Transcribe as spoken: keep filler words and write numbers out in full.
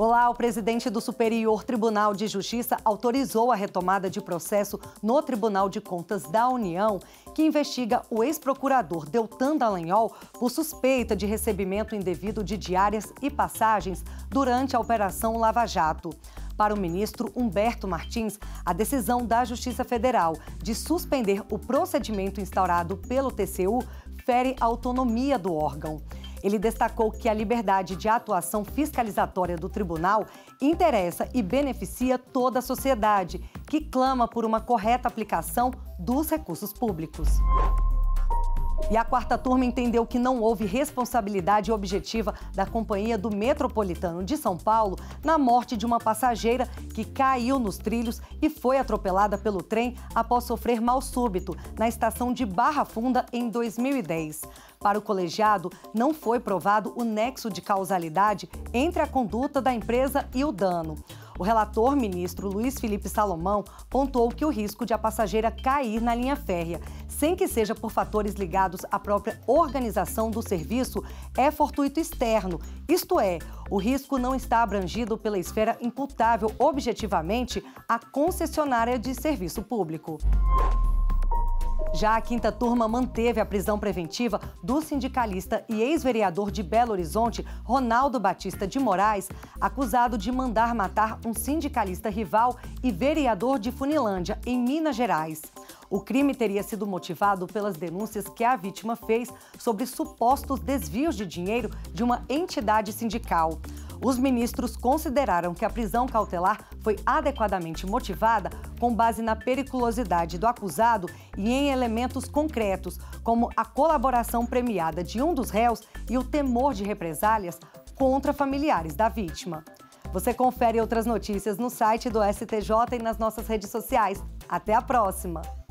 Olá, o presidente do Superior Tribunal de Justiça autorizou a retomada de processo no Tribunal de Contas da União, que investiga o ex-procurador Deltan Dallagnol por suspeita de recebimento indevido de diárias e passagens durante a Operação Lava Jato. Para o ministro Humberto Martins, a decisão da Justiça Federal de suspender o procedimento instaurado pelo T C U fere a autonomia do órgão. Ele destacou que a liberdade de atuação fiscalizatória do tribunal interessa e beneficia toda a sociedade, que clama por uma correta aplicação dos recursos públicos. E a quarta turma entendeu que não houve responsabilidade objetiva da Companhia do Metropolitano de São Paulo na morte de uma passageira que caiu nos trilhos e foi atropelada pelo trem após sofrer mal súbito na estação de Barra Funda em dois mil e dez. Para o colegiado, não foi provado o nexo de causalidade entre a conduta da empresa e o dano. O relator, ministro Luiz Felipe Salomão, pontuou que o risco de a passageira cair na linha férrea, sem que seja por fatores ligados à própria organização do serviço, é fortuito externo, isto é, o risco não está abrangido pela esfera imputável objetivamente à concessionária de serviço público. Já a quinta turma manteve a prisão preventiva do sindicalista e ex-vereador de Belo Horizonte, Ronaldo Batista de Moraes, acusado de mandar matar um sindicalista rival e vereador de Funilândia, em Minas Gerais. O crime teria sido motivado pelas denúncias que a vítima fez sobre supostos desvios de dinheiro de uma entidade sindical. Os ministros consideraram que a prisão cautelar foi adequadamente motivada com base na periculosidade do acusado e em elementos concretos, como a colaboração premiada de um dos réus e o temor de represálias contra familiares da vítima. Você confere outras notícias no site do S T J e nas nossas redes sociais. Até a próxima!